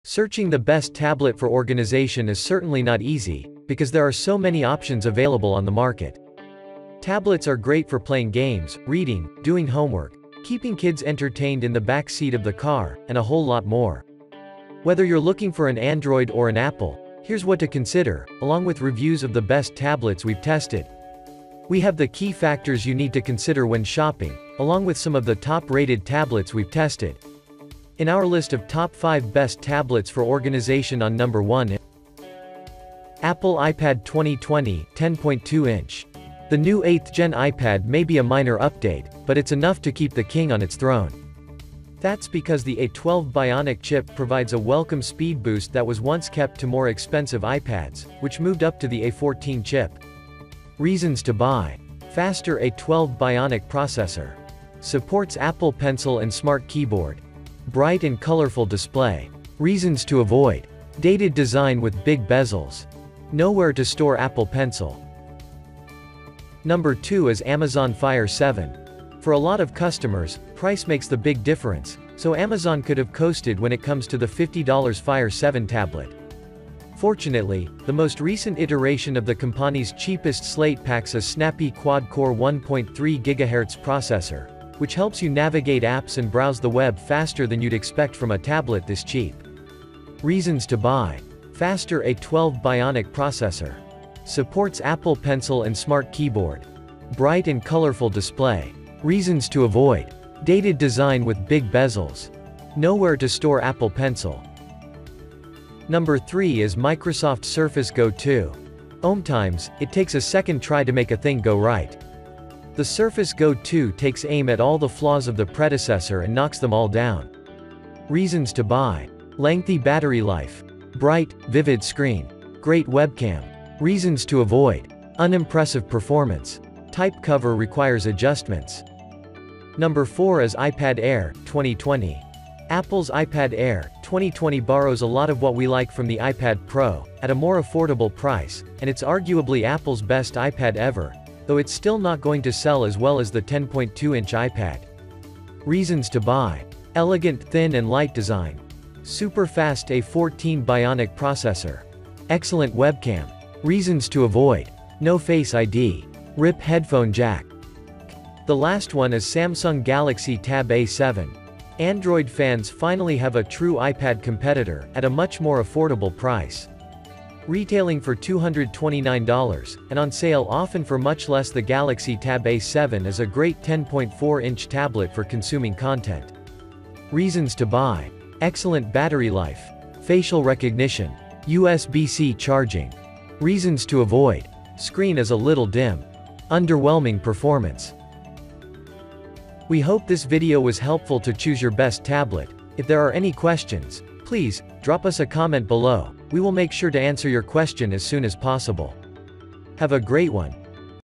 Searching the best tablet for organization is certainly not easy, because there are so many options available on the market. Tablets are great for playing games, reading, doing homework, keeping kids entertained in the back seat of the car, and a whole lot more. Whether you're looking for an Android or an Apple, here's what to consider, along with reviews of the best tablets we've tested. We have the key factors you need to consider when shopping, along with some of the top-rated tablets we've tested. In our list of top 5 best tablets for organization, on number 1 Apple iPad 2020 10.2-inch. The new 8th Gen iPad may be a minor update, but it's enough to keep the king on its throne. That's because the A12 Bionic chip provides a welcome speed boost that was once kept to more expensive iPads, which moved up to the A14 chip. Reasons to buy. Faster A12 Bionic processor. Supports Apple Pencil and Smart Keyboard. Bright and colorful display. Reasons to avoid. Dated design with big bezels. Nowhere to store Apple Pencil. Number 2 is Amazon Fire 7. For a lot of customers, price makes the big difference, so Amazon could have coasted when it comes to the $50 Fire 7 tablet. Fortunately, the most recent iteration of the company's cheapest slate packs a snappy quad-core 1.3 GHz processor, which helps you navigate apps and browse the web faster than you'd expect from a tablet this cheap. Reasons to buy. Faster A12 Bionic processor. Supports Apple Pencil and Smart Keyboard. Bright and colorful display. Reasons to avoid. Dated design with big bezels. Nowhere to store Apple Pencil. Number 3 is Microsoft Surface Go 2. Times, it takes a second try to make a thing go right. The Surface Go 2 takes aim at all the flaws of the predecessor and knocks them all down. Reasons to buy. Lengthy battery life. Bright, vivid screen. Great webcam. Reasons to avoid. Unimpressive performance. Type cover requires adjustments. Number 4 is iPad Air 2020. Apple's iPad Air 2020 borrows a lot of what we like from the iPad Pro, at a more affordable price, and it's arguably Apple's best iPad ever, though it's still not going to sell as well as the 10.2-inch iPad. Reasons to buy. Elegant thin and light design. Super fast A14 Bionic processor. Excellent webcam. Reasons to avoid. No Face ID. RIP headphone jack. The last one is Samsung Galaxy Tab A7. Android fans finally have a true iPad competitor, at a much more affordable price. Retailing for $229, and on sale often for much less. The Galaxy Tab A7 is a great 10.4-inch tablet for consuming content. Reasons to buy. Excellent battery life. Facial recognition. USB-C charging. Reasons to avoid. Screen is a little dim. Underwhelming performance. We hope this video was helpful to choose your best tablet. If there are any questions, please drop us a comment below. We will make sure to answer your question as soon as possible. Have a great one.